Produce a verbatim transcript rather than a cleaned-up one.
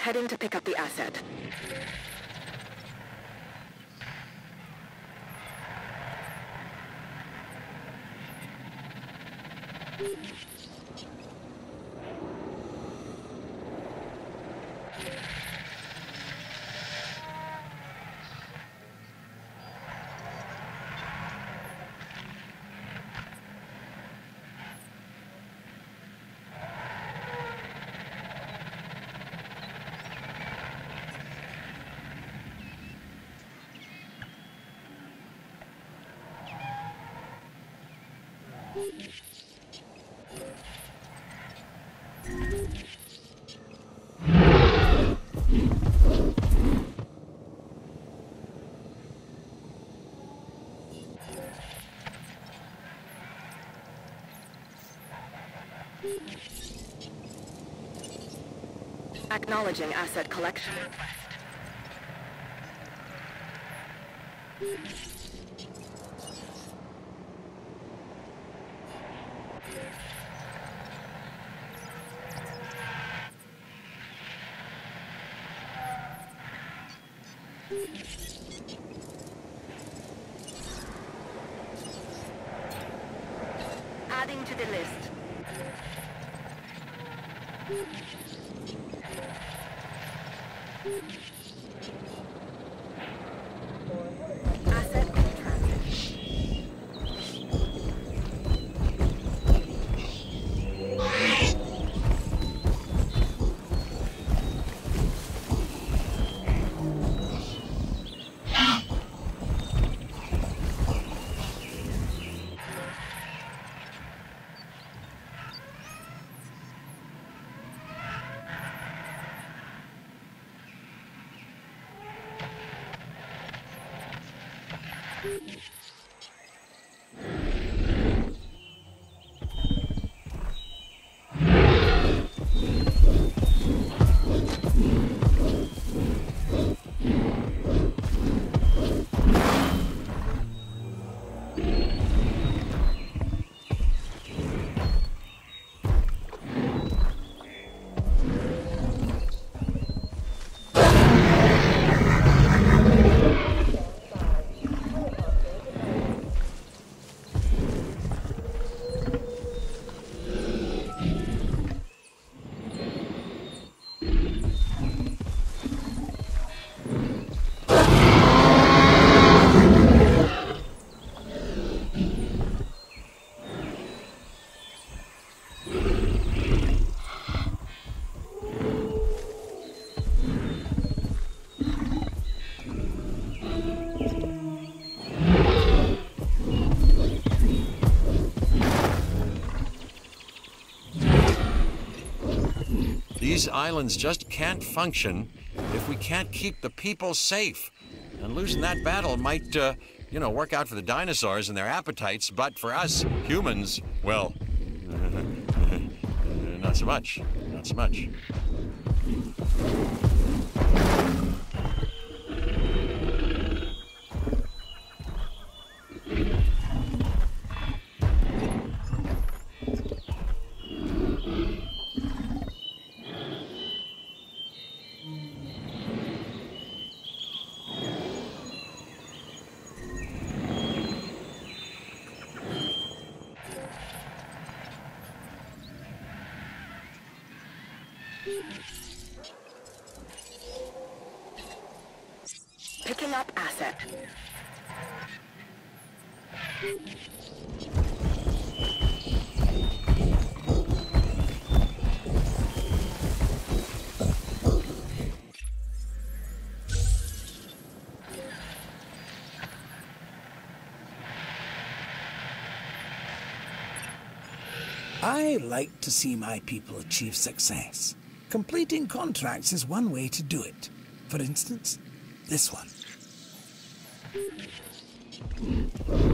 Heading to pick up the asset. Acknowledging asset collection request. Adding to the list. Asset in transit. These islands just can't function if we can't keep the people safe. And losing that battle might, uh, you know, work out for the dinosaurs and their appetites, but for us, humans, well, not so much. Not so much. Picking up asset. I like to see my people achieve success. Completing contracts is one way to do it. For instance, this one.